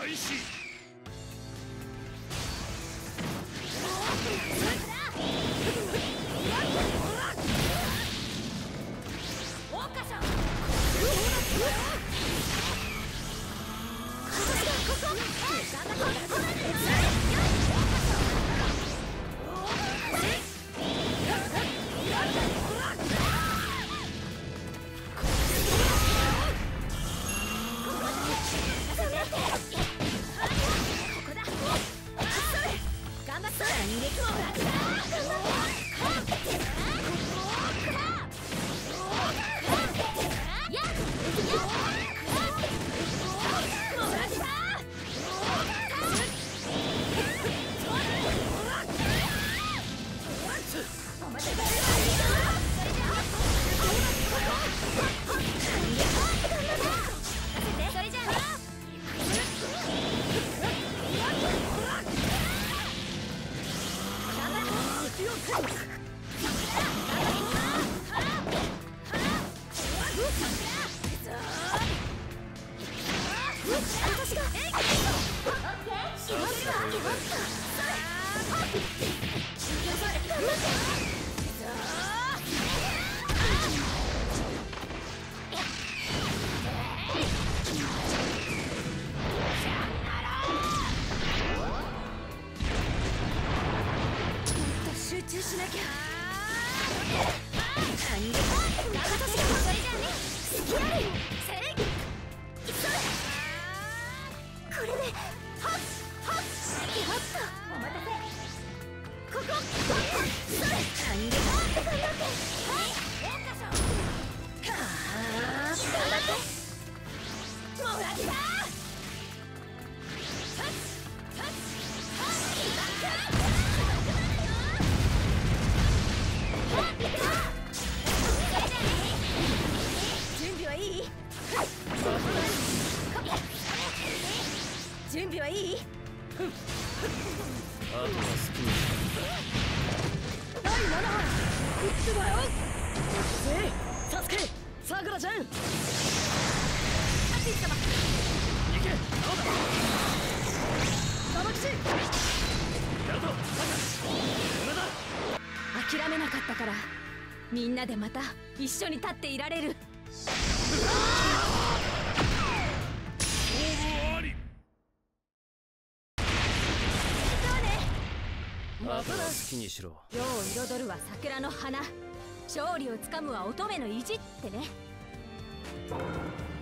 開始。 準備はいい？ あとは好きに。 第7波撃つわよ。サスケ、さくらちゃん。サチ様。 行け、青だ。 玉吉。 やると、無駄。 諦めなかったから、みんなでまた一緒に立っていられる。 あとは好きにしろ。 世を彩るは桜の花、勝利をつかむは乙女の意地ってね。